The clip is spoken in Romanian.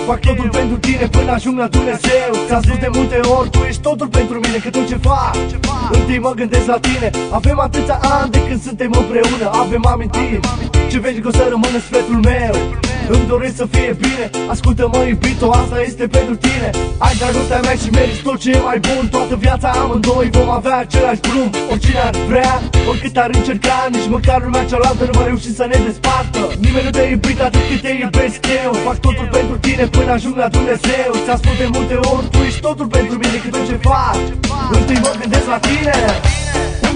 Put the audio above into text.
Fac totul pentru tine până ajung la Dumnezeu. Ți-am spus de multe ori, tu ești totul pentru mine. Că tot ce fac, întâi mă gândesc la tine. Avem atâția ani de când suntem împreună. Avem amintiri ce vezi că o să rămână sfetul meu. Îmi doresc să fie bine. Ascultă-mă, iubito, asta este pentru tine. Ai dragostea mea și meriți tot ce e mai bun. Toată viața amândoi vom avea același drum. Oricine ar vrea, oricât ar încerca, nici măcar lumea cealaltă nu va reuși să ne despartă. Nimeni nu te iubit atât cât te iubesc eu. Fac totul pentru tine până ajung la Dumnezeu. Ți-am spus de multe ori, tu ești totul pentru mine. Că tot ce fac, întâi mă gândesc la tine.